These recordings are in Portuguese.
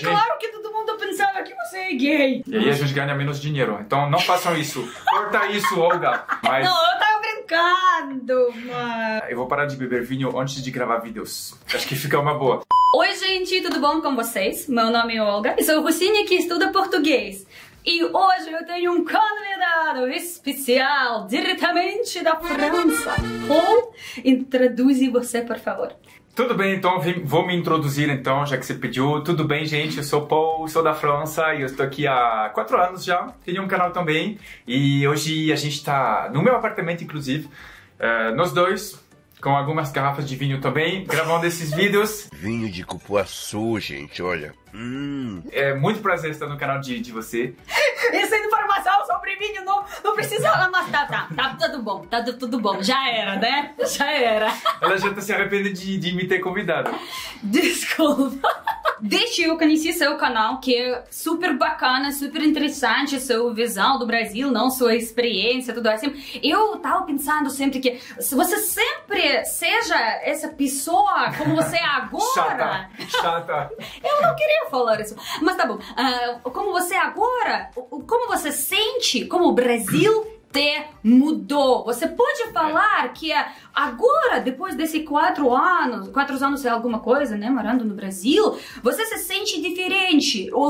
Claro que todo mundo pensava que você é gay. E aí a gente ganha menos dinheiro. Então não façam isso. Corta isso, Olga. Mas Não, eu tava brincando, mano. eu vou parar de beber vinho antes de gravar vídeos. Acho que fica uma boa. Oi, gente, tudo bom com vocês? Meu nome é Olga e sou Rocinha que estuda português. E hoje eu tenho um convidado especial, diretamente da França. Paul, introduze você, por favor. Tudo bem, então vou me introduzir então, já que você pediu. Tudo bem, gente? Eu sou Paul, sou da França e eu estou aqui há 4 anos já. Tenho um canal também e hoje a gente está no meu apartamento, inclusive, nós dois, com algumas garrafas de vinho também, gravando esses vídeos. Vinho de cupuaçu, gente, olha. É muito prazer estar no canal de você. Essa informação sobre vinho não precisa falar, mas tá tudo bom, já era, né? Já era. Ela já está se arrependendo de me ter convidado. Desculpa. Desde eu conheci seu canal, que é super bacana, super interessante, sua visão do Brasil, não sua experiência, tudo assim. Eu tava pensando sempre que se você sempre seja essa pessoa como você é agora... Chata. Eu não queria falar isso, mas tá bom. Como você é agora, como você sente como o Brasil te mudou. Você pode falar que agora, depois desses 4 anos é alguma coisa, né, morando no Brasil, você se sente diferente? Ou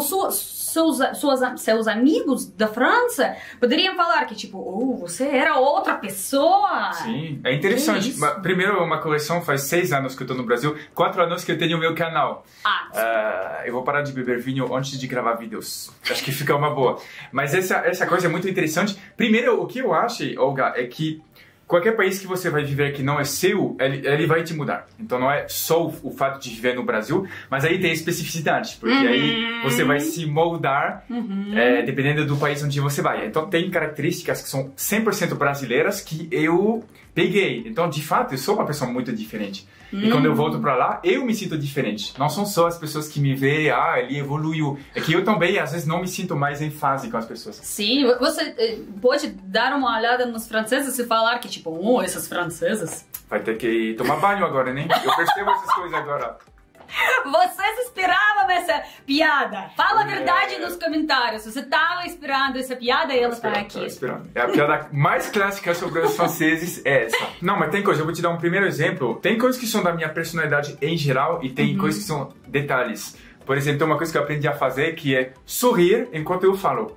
seus amigos da França poderiam falar que, tipo, você era outra pessoa? Sim, é interessante. Primeiro, uma correção, faz 6 anos que eu tô no Brasil, 4 anos que eu tenho o meu canal. Eu vou parar de beber vinho antes de gravar vídeos. Acho que fica uma boa. Mas essa coisa é muito interessante. Primeiro, o que eu acho, Olga, é que qualquer país que você vai viver que não é seu, ele vai te mudar. Então não é só o fato de viver no Brasil, mas aí tem especificidade, porque aí você vai se moldar dependendo do país onde você vai. Então tem características que são 100% brasileiras que eu peguei. Então, de fato, eu sou uma pessoa muito diferente. E quando eu volto pra lá, eu me sinto diferente. Não são só as pessoas que me veem, ele evoluiu. É que eu também, às vezes, não me sinto mais em fase com as pessoas. Sim, você pode dar uma olhada nos franceses e falar que, tipo, essas francesas... Vai ter que tomar banho agora, né? Eu percebo essas coisas agora. Vocês esperavam essa piada? Fala a verdade nos comentários. Você estava esperando essa piada e ela está aqui. Tô esperando. É a piada mais clássica sobre os franceses, é essa. Não, mas tem coisa, eu vou te dar um primeiro exemplo. Tem coisas que são da minha personalidade em geral e tem coisas que são detalhes. Por exemplo, tem uma coisa que eu aprendi a fazer que é sorrir enquanto eu falo.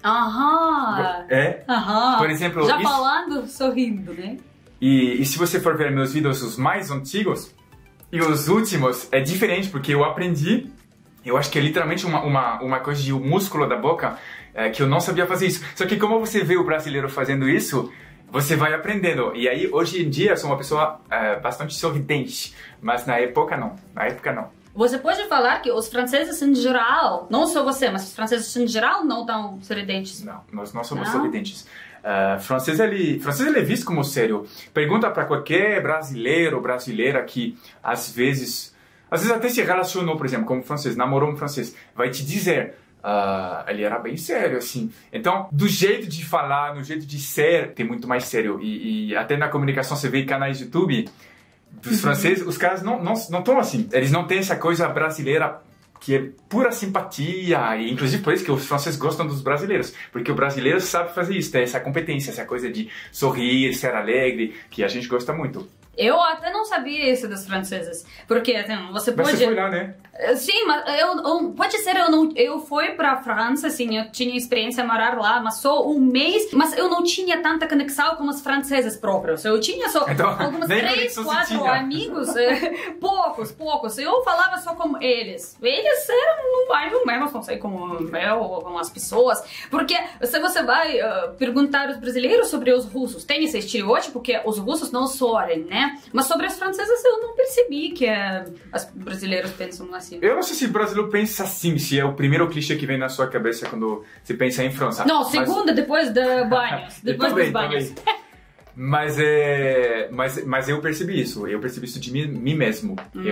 Por exemplo... Já falando, sorrindo, né? E se você for ver meus vídeos, os mais antigos, e os últimos é diferente, porque eu aprendi, eu acho que é literalmente uma coisa de músculo da boca, que eu não sabia fazer isso. Só que como você vê o brasileiro fazendo isso, você vai aprendendo. E aí, hoje em dia, eu sou uma pessoa bastante sorridente, mas na época não. Você pode falar que os franceses em geral, não só você, mas os franceses em geral não estão sorridentes? Não, nós não somos sorridentes. Francês ele é visto como sério. Pergunta para qualquer brasileiro ou brasileira que às vezes até se relacionou, por exemplo, com um francês, namorou um francês, vai te dizer, ele era bem sério, assim. Então, do jeito de falar, no jeito de ser, tem muito mais sério. E até na comunicação você vê canais de YouTube dos franceses, os caras não estão assim. Eles não têm essa coisa brasileira que é pura simpatia, e inclusive por isso que os franceses gostam dos brasileiros, porque o brasileiro sabe fazer isso, tem essa competência, essa coisa de sorrir, ser alegre, que a gente gosta muito. Eu até não sabia isso dos franceses, porque assim, você pode... Mas você foi lá, né? Sim, mas pode ser, eu fui pra França, assim, eu tinha experiência de morar lá, mas só um mês, mas eu não tinha tanta conexão com os franceses próprios, eu tinha só alguns 3, 4 amigos, poucos, eu falava só com eles eram no bairro mesmo, não sei como com as pessoas, porque se você vai perguntar aos brasileiros sobre os russos, tem esse estereótipo que os russos não sorriem, né, mas sobre os franceses eu não percebi que os brasileiros pensam assim. Eu não sei se o brasileiro pensa assim, se é o primeiro clichê que vem na sua cabeça quando você pensa em França. Não, segunda, depois dos banhos. Depois dos banhos. Mas eu percebi isso de mim mesmo.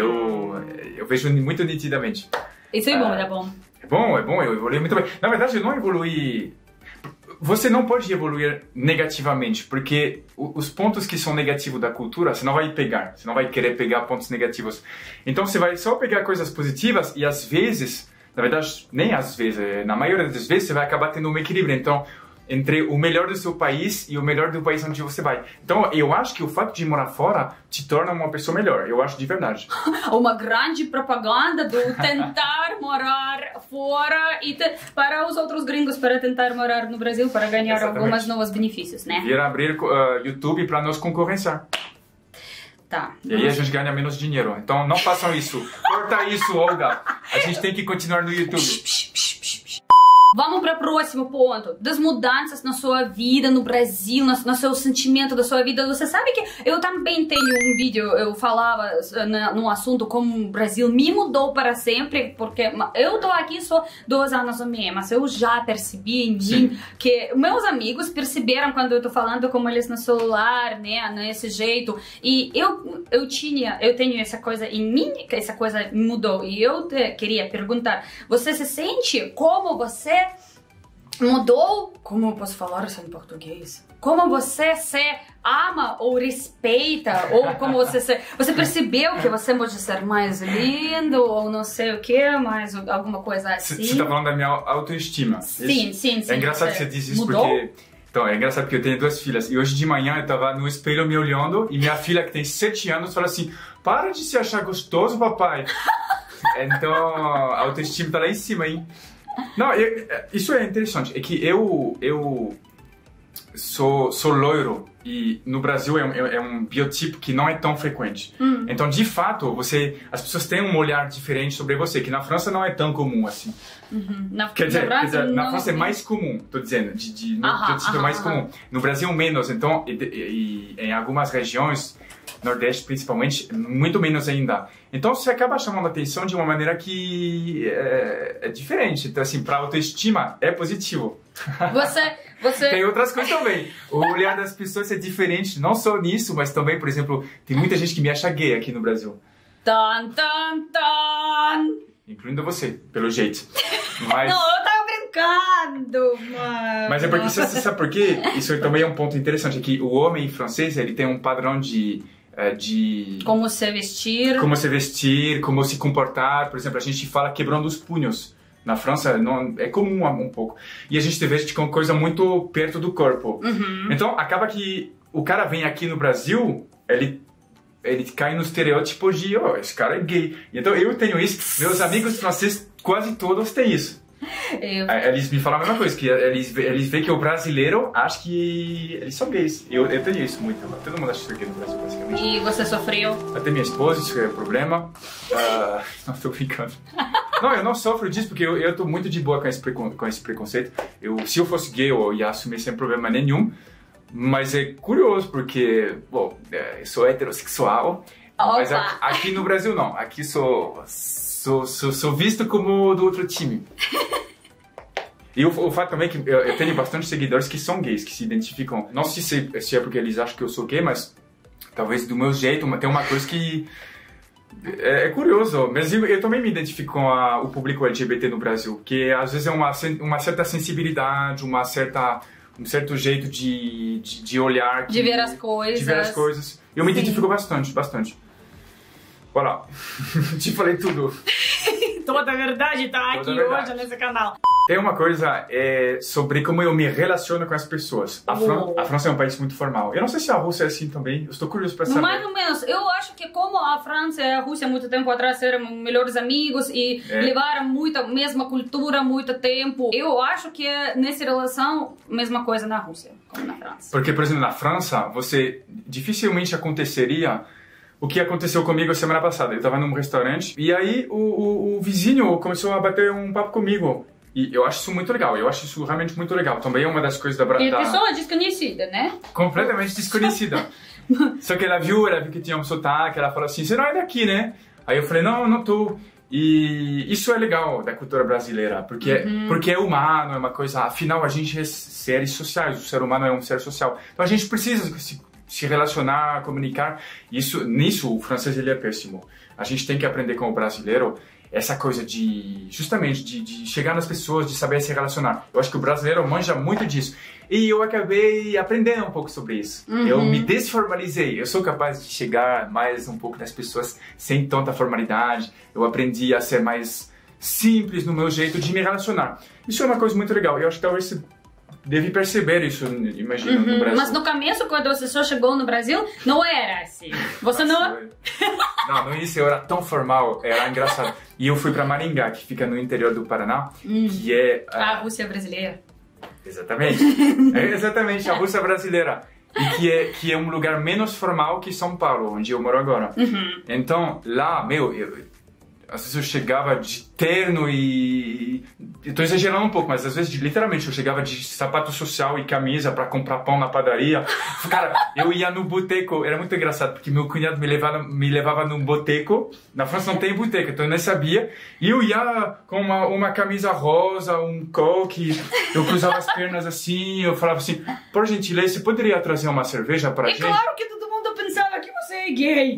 Eu vejo muito nitidamente. Isso é bom, é bom. É bom, eu evoluí muito bem. Na verdade, eu não evoluí... Você não pode evoluir negativamente, porque os pontos que são negativos da cultura, você não vai pegar, você não vai querer pegar pontos negativos. Então você vai só pegar coisas positivas e às vezes Na verdade, nem às vezes, na maioria das vezes você vai acabar tendo um equilíbrio. Então, entre o melhor do seu país e o melhor do país onde você vai. Então, eu acho que o fato de morar fora te torna uma pessoa melhor. Eu acho de verdade. Uma grande propaganda do tentar morar fora e para os outros gringos, para tentar morar no Brasil, para ganhar alguns novos benefícios, né? Ir abrir YouTube para nos concorrenciar. Tá. E aí a gente ganha menos dinheiro. Então, não façam isso. Corta isso, Olga. A gente tem que continuar no YouTube. Vamos para o próximo ponto, das mudanças na sua vida no Brasil, no seu sentimento da sua vida. Você sabe que eu também tenho um vídeo, eu falava no assunto como o Brasil me mudou para sempre, porque eu tô aqui só 2 anos e meio, mas eu já percebi em mim que meus amigos perceberam quando eu tô falando com eles no celular, né, nesse jeito. E eu tenho essa coisa em mim, que essa coisa mudou. E eu queria perguntar, você se sente como você mudou? Como eu posso falar isso em português? Como você se ama ou respeita? Ou como você percebeu que você pode ser mais lindo ou não sei o que, mais alguma coisa assim? Você tá falando da minha autoestima? Sim. É engraçado que você diz isso mudou? Porque... Então, é engraçado porque eu tenho 2 filhas. E hoje de manhã eu tava no espelho me olhando e minha filha, que tem 7 anos, fala assim: para de se achar gostoso, papai. Então, a autoestima tá lá em cima, hein? Não, isso é interessante. É que eu sou loiro e no Brasil é um biotipo que não é tão frequente. Então, de fato, as pessoas têm um olhar diferente sobre você, que na França não é tão comum assim. Quer dizer, na França é mais comum, tô dizendo, no biotipo é mais comum. No Brasil, menos. Então, e em algumas regiões, Nordeste principalmente, muito menos ainda. Então você acaba chamando a atenção de uma maneira que é diferente. Então, assim, para autoestima é positivo. Você... Tem outras coisas também. O olhar das pessoas é diferente, não só nisso, mas também, por exemplo, tem muita gente que me acha gay aqui no Brasil. Tan, tan, tan. Incluindo você, pelo jeito. Mas... Não, eu tava brincando, mano. Mas é porque, você sabe por quê? Isso também é um ponto interessante. É que o homem francês, ele tem um padrão de como se vestir, como se comportar. Por exemplo, a gente fala quebrando os punhos. Na França é comum um pouco. E a gente se veste com coisa muito perto do corpo. Então, acaba que o cara vem aqui no Brasil, ele cai no estereótipo de, esse cara é gay. Então, eu tenho isso. Meus amigos franceses, quase todos têm isso. Eles me falam a mesma coisa, que eles veem que o brasileiro acha que eles são gays. Eu tenho isso muito. Todo mundo acha que eu sou gay no Brasil, basicamente. E você sofreu? Até minha esposa, isso é problema. Não, tô brincando. Não, eu não sofro disso porque eu tô muito de boa com esse preconceito. Se eu fosse gay, eu ia assumir sem problema nenhum. Mas é curioso porque, bom, eu sou heterossexual. Opa. Mas aqui no Brasil não. Aqui sou visto como do outro time. E o fato também é que eu tenho bastante seguidores que são gays, que se identificam. Não sei se é porque eles acham que eu sou gay, mas talvez do meu jeito tem uma coisa que é curioso. Mas eu também me identifico com o público LGBT no Brasil, que às vezes é uma certa sensibilidade, um certo jeito de olhar. De ver as coisas. De ver as coisas. Eu me identifico bastante. Voilà. Te falei tudo. Toda a verdade tá aqui hoje nesse canal. Tem uma coisa sobre como eu me relaciono com as pessoas. A França é um país muito formal. Eu não sei se a Rússia é assim também. Eu estou curioso para saber. Mais ou menos. Eu acho que como a França e a Rússia muito tempo atrás eram melhores amigos e levaram a mesma cultura muito tempo, eu acho que nessa relação, mesma coisa na Rússia como na França. Porque, por exemplo, na França, dificilmente aconteceria o que aconteceu comigo semana passada. Eu estava num restaurante e aí o vizinho começou a bater um papo comigo. E eu acho isso muito legal. Eu acho isso realmente muito legal. Também é uma das coisas da... E a pessoa desconhecida, né? Completamente desconhecida. Só que ela viu que tinha um sotaque.Ela falou assim, você não é daqui, né? Aí eu falei, não tô. E isso é legal da cultura brasileira. Porque é humano, é uma coisa... Afinal, a gente é seres sociais. O ser humano é um ser social. Então a gente precisa se relacionar, comunicar. Nisso, o francês ele é péssimo. A gente tem que aprender com o brasileiro essa coisa de chegar nas pessoas, de saber se relacionar. Eu acho que o brasileiro manja muito disso. E eu acabei aprendendo um pouco sobre isso. Eu me desformalizei. Eu sou capaz de chegar mais um pouco nas pessoas sem tanta formalidade. Eu aprendi a ser mais simples no meu jeito de me relacionar. Isso é uma coisa muito legal. Eu acho que talvez você deve perceber isso, imagina, no Brasil. Mas no começo, quando você só chegou no Brasil, não era assim. Você não... Não, no início eu era tão formal, era engraçado. E eu fui para Maringá, que fica no interior do Paraná, que é... A Rússia brasileira. Exatamente. Exatamente, a Rússia brasileira. E que é um lugar menos formal que São Paulo, onde eu moro agora. Então, lá, às vezes eu chegava de terno e... Eu tô exagerando um pouco, mas às vezes, literalmente, eu chegava de sapato social e camisa pra comprar pão na padaria. Cara, eu ia no boteco, era muito engraçado, porque meu cunhado me levava num boteco. Na França não tem boteco, então eu nem sabia. E eu ia com uma camisa rosa, um coque, eu cruzava as pernas assim, eu falava assim, por gentileza, você poderia trazer uma cerveja pra gente? Claro que todo mundo pensava que você é gay.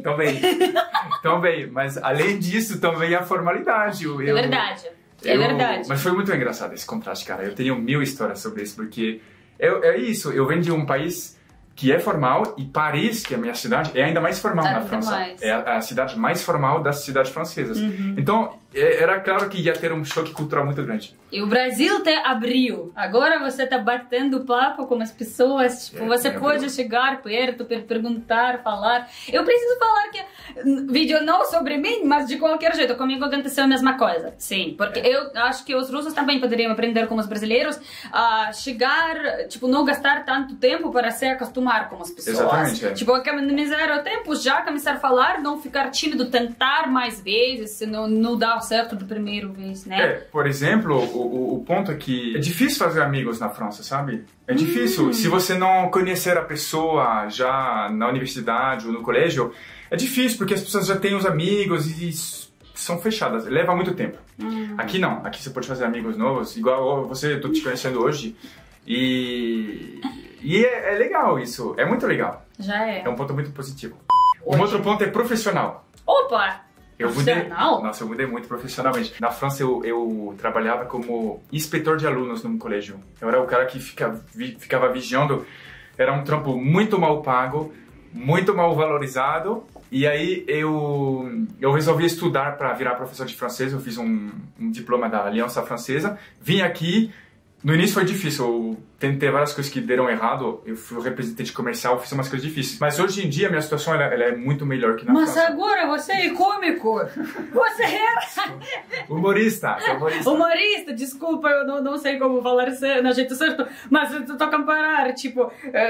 Também, mas além disso, também a formalidade. É verdade. É verdade. Mas foi muito engraçado esse contraste, cara. Eu tenho 1000 histórias sobre isso, porque é isso. Eu venho de um país que é formal e Paris, que é a minha cidade, é ainda mais formal na França. É a cidade mais formal das cidades francesas. Então, era claro que ia ter um choque cultural muito grande. E o Brasil te abriu. Agora você está batendo papo com as pessoas. Tipo, você pode chegar perto, perguntar, falar. Eu preciso falar que vídeo não sobre mim, mas de qualquer jeito. Comigo aconteceu a mesma coisa. Sim, porque eu acho que os russos também poderiam aprender com os brasileiros a chegar, tipo, não gastar tanto tempo para se acostumar com as pessoas. Exatamente. Tipo, economizar o tempo, já começar a falar, não ficar tímido, tentar mais vezes, se não dá certo da primeira vez, né? Por exemplo, o ponto é que é difícil fazer amigos na França, sabe? É difícil. Se você não conhecer a pessoa já na universidade ou no colégio, é difícil, porque as pessoas já têm os amigos e são fechadas. Leva muito tempo. Aqui não. Aqui você pode fazer amigos novos, igual você, eu tô te conhecendo hoje. E é legal isso. É muito legal. Já é. É um ponto muito positivo. Um outro ponto é profissional. Opa! Eu mudei muito profissionalmente. Na França, eu trabalhava como inspetor de alunos num colégio. Eu era o cara que ficava vigiando. Era um trampo muito mal pago, muito mal valorizado. E aí eu resolvi estudar para virar professor de francês. Eu fiz um diploma da Aliança Francesa. Vim aqui. No início foi difícil, eu tentei várias coisas que deram errado, eu fui representante comercial, fiz umas coisas difíceis. Mas hoje em dia a minha situação ela é muito melhor que na França. Mas agora você é cômico, você é... Humorista. Humorista, desculpa, eu não sei como falar no jeito certo, mas eu tô comparar, tipo,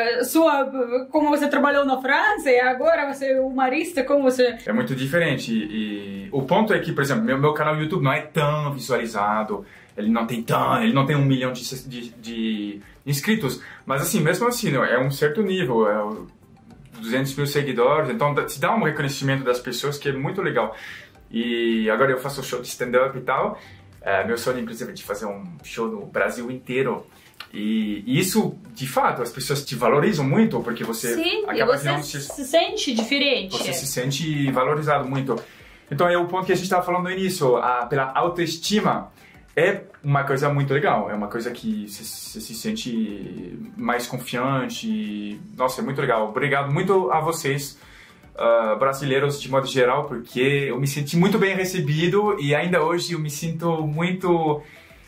como você trabalhou na França e agora você é humorista, como você... É muito diferente e o ponto é que, por exemplo, meu canal no YouTube não é tão visualizado. Ele não tem 1 milhão de inscritos, mas assim, mesmo assim, é um certo nível, 200 mil seguidores, então te dá um reconhecimento das pessoas que é muito legal. E agora eu faço show de stand-up e tal, meu sonho inclusive é de fazer um show no Brasil inteiro. E isso, de fato, as pessoas te valorizam muito, porque você acaba se sente diferente. Você se sente valorizado muito. Então é o ponto que a gente estava falando no início, pela autoestima. É uma coisa muito legal, é uma coisa que você se sente mais confiante. Nossa, é muito legal. Obrigado muito a vocês, brasileiros de modo geral, porque eu me senti muito bem recebido e ainda hoje eu me sinto muito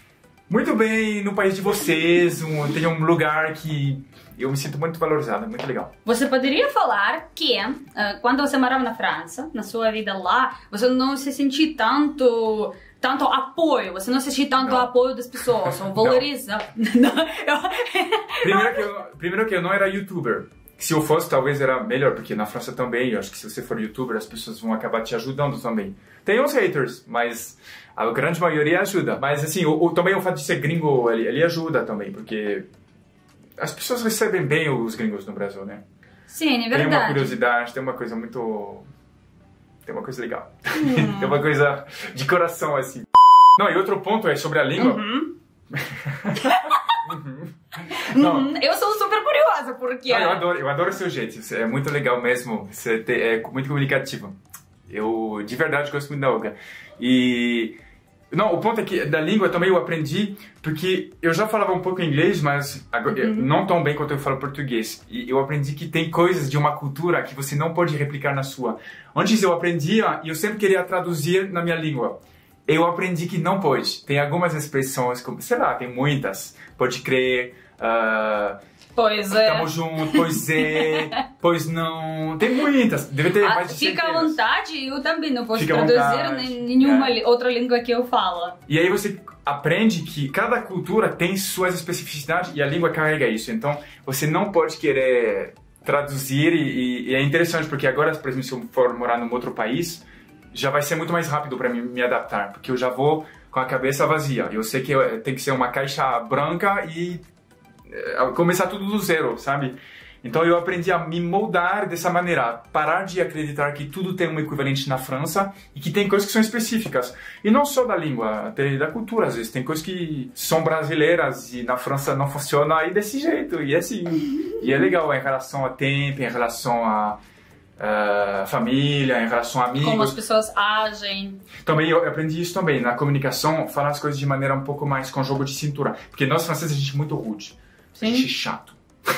bem no país de vocês. Tem um lugar que eu me sinto muito valorizado, é muito legal. Você poderia falar que quando você morava na França, na sua vida lá, você não se sentia tanto apoio, você não sentia tanto apoio das pessoas, ou valoriza. Primeiro que eu não era youtuber. Se eu fosse, talvez era melhor, porque na França também, eu acho que se você for youtuber, as pessoas vão acabar te ajudando também. Tem uns haters, mas a grande maioria ajuda. Mas assim, também o fato de ser gringo, ele ajuda também, porque as pessoas recebem bem os gringos no Brasil, né? Sim, é verdade. Tem uma curiosidade, tem uma coisa muito... Tem uma coisa legal. Tem uma coisa de coração, assim. Não, e outro ponto é sobre a língua. Eu sou super curiosa, porque... Eu adoro o seu jeito. É muito legal mesmo. Você é muito comunicativo. Eu, de verdade, gosto muito da Olga. Não, o ponto é que da língua também eu aprendi, porque eu já falava um pouco inglês, mas não tão bem quanto eu falo português. E eu aprendi que tem coisas de uma cultura que você não pode replicar na sua. Antes eu aprendia e eu sempre queria traduzir na minha língua. eu aprendi que não pode. Tem algumas expressões, como, sei lá, tem muitas. Pode crer, pois é. Tamo junto, pois é, pois não. Tem muitas. Deve ter mais de Fica centenas. à vontade, eu também não posso Fica à traduzir vontade. nenhuma outra língua que eu falo. E aí você aprende que cada cultura tem suas especificidades e a língua carrega isso. Então, você não pode querer traduzir e é interessante porque agora, por exemplo, se eu for morar num outro país, já vai ser muito mais rápido para mim me adaptar, porque eu já vou com a cabeça vazia. Eu sei que tem que ser uma caixa branca e começar tudo do zero, sabe? Então eu aprendi a me moldar dessa maneira, parar de acreditar que tudo tem um equivalente na França e que tem coisas que são específicas. E não só da língua, até da cultura às vezes. Tem coisas que são brasileiras e na França não funciona aí desse jeito. E é assim. E é legal em relação a tempo, em relação a família, em relação a amigos. Como as pessoas agem. Também eu aprendi isso também, na comunicação, falar as coisas de maneira um pouco mais com jogo de cintura. Porque nós franceses a gente é muito rude. Sim. A gente é chato.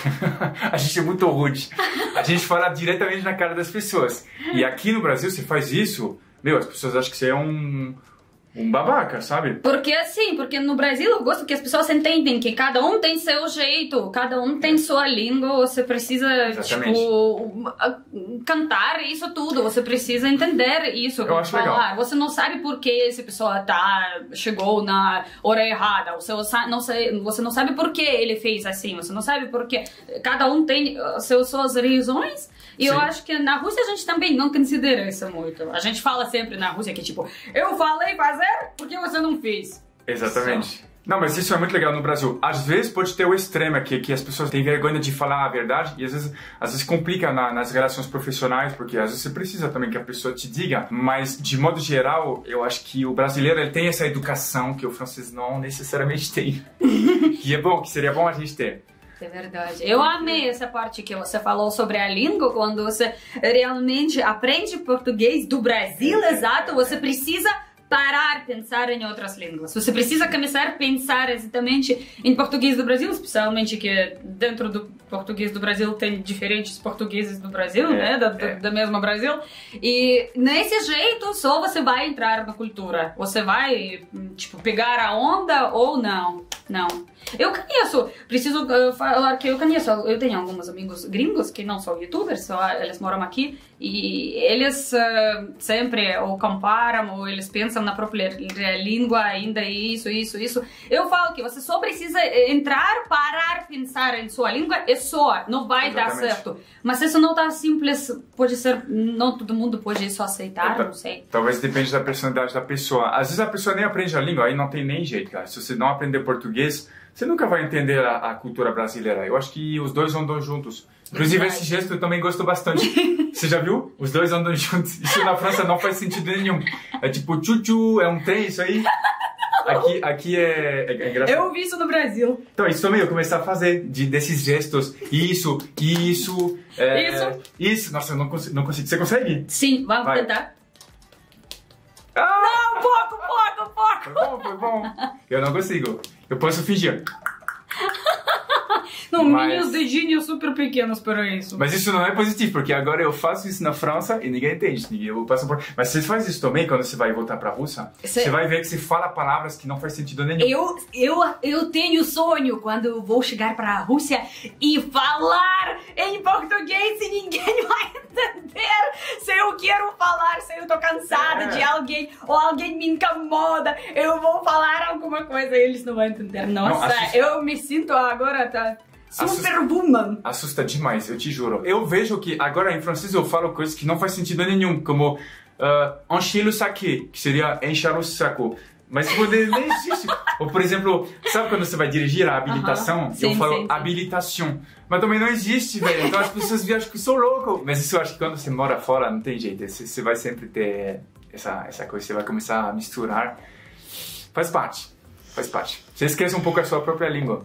A gente é muito rude. A gente fala diretamente na cara das pessoas. E aqui no Brasil, você faz isso, meu, as pessoas acham que você é um babaca, sabe? Porque assim, porque no Brasil eu gosto que as pessoas entendem que cada um tem seu jeito, cada um tem sua língua, você precisa, tipo, cantar isso tudo, você precisa entender isso, eu acho falar. Legal. Você não sabe por que essa pessoa chegou na hora errada, você não sabe por que ele fez assim, você não sabe por que. Cada um tem suas razões. E eu acho que na Rússia a gente também não considera isso muito. A gente fala sempre na Rússia que tipo, eu falei fazer porque você não fez. Exatamente. Não, mas isso é muito legal no Brasil. Às vezes pode ter o extremo aqui, que as pessoas têm vergonha de falar a verdade e às vezes complica nas relações profissionais, porque às vezes você precisa também que a pessoa te diga, mas de modo geral, eu acho que o brasileiro ele tem essa educação que o francês não necessariamente tem. E é bom, que seria bom a gente ter. É verdade. Eu amei essa parte que você falou sobre a língua, quando você realmente aprende português do Brasil, exato, você precisa parar de pensar em outras línguas. Você precisa começar a pensar exatamente em português do Brasil, especialmente que dentro do português do Brasil tem diferentes portugueses do Brasil, né? Da mesma Brasil. E nesse jeito só você vai entrar na cultura. Você vai, tipo, pegar a onda ou não. Não. Eu preciso falar que eu tenho alguns amigos gringos que não são youtubers, eles moram aqui e eles sempre ou comparam ou eles pensam na própria língua ainda isso. Eu falo que você só precisa entrar, parar, pensar em sua língua e só, não vai dar certo. Mas isso não tá simples, pode ser, não todo mundo pode isso aceitar, não sei. Talvez depende da personalidade da pessoa. Às vezes a pessoa nem aprende a língua, aí não tem nem jeito, cara. Se você não aprender português, você nunca vai entender a cultura brasileira. Eu acho que os dois andam juntos. Inclusive, esse gesto eu também gosto bastante. Você já viu? Os dois andam juntos. Isso na França não faz sentido nenhum. É tipo tchu-tchu, é um trem, isso aí. Aqui é engraçado. Eu vi isso no Brasil. Então, isso também eu comecei a fazer, desses gestos. Isso. Nossa, eu não consigo. Você consegue? Sim, vamos tentar. Não, pouco. Foi bom. Eu não consigo. Eu posso fingir. Não, meus dedinhos super pequenos para isso. Mas isso não é positivo, porque agora eu faço isso na França e ninguém entende. Eu passo por... Mas você faz isso também quando você vai voltar para a Rússia? Você vai ver que você fala palavras que não faz sentido nenhum. Eu tenho sonho quando eu vou chegar para a Rússia e falar em português e ninguém vai entender. Se eu quero falar, se eu tô cansada de alguém ou alguém me incomoda, eu vou falar alguma coisa e eles não vão entender. Nossa, eu me sinto agora Superwoman. Assusta demais, eu te juro. Eu vejo que agora em francês eu falo coisas que não faz sentido nenhum, como encher le sac, que seria encher o saco. Mas nem existe. Ou, por exemplo, sabe quando você vai dirigir a habilitação? Sim, eu falo sim. habilitação. Mas também não existe, velho. Então as pessoas acham que eu sou louco. Mas isso eu acho que quando você mora fora, não tem jeito. Você vai sempre ter essa coisa, você vai começar a misturar. Faz parte. Você esquece um pouco a sua própria língua.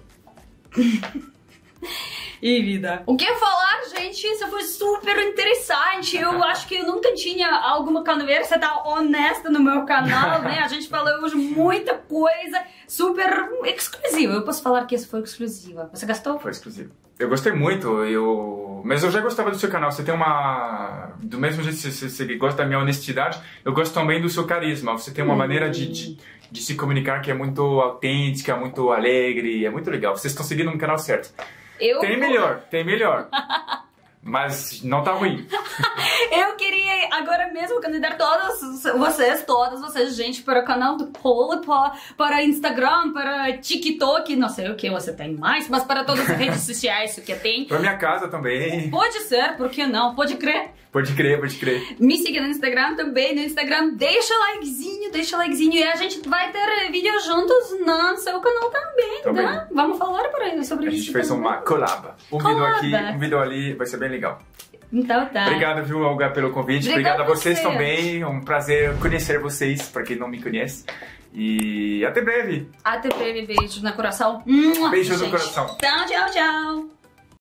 E vida. O que falar, gente? Isso foi super interessante. Eu acho que eu nunca tinha alguma conversa tão honesta no meu canal, né? A gente falou hoje muita coisa super exclusiva. Eu posso falar que isso foi exclusiva. Você gostou? Foi exclusivo. Eu gostei muito. Mas eu já gostava do seu canal. Você tem uma... Do mesmo jeito que você gosta da minha honestidade, eu gosto também do seu carisma. Você tem uma maneira de se comunicar que é muito autêntica, muito alegre. É muito legal. Vocês estão seguindo no canal certo. Tem melhor. Mas não tá ruim. Eu queria agora mesmo convidar todos vocês, gente, para o canal do Polo, para Instagram, para TikTok, não sei o que você tem mais, mas para todas as redes sociais que tem. Para minha casa também. Pode ser, por que não? Pode crer. Pode crer. Me siga no Instagram também, no Instagram deixa likezinho e a gente vai ter vídeos juntos no seu canal também, tá? Vamos falar sobre isso. A gente fez uma collab. Vídeo aqui, um vídeo ali, vai ser bem legal. Então tá. Obrigado, viu, Olga, pelo convite. Obrigado a vocês também. Um prazer conhecer vocês, para quem não me conhece. E até breve. Beijo no coração. Beijo no coração. Tchau.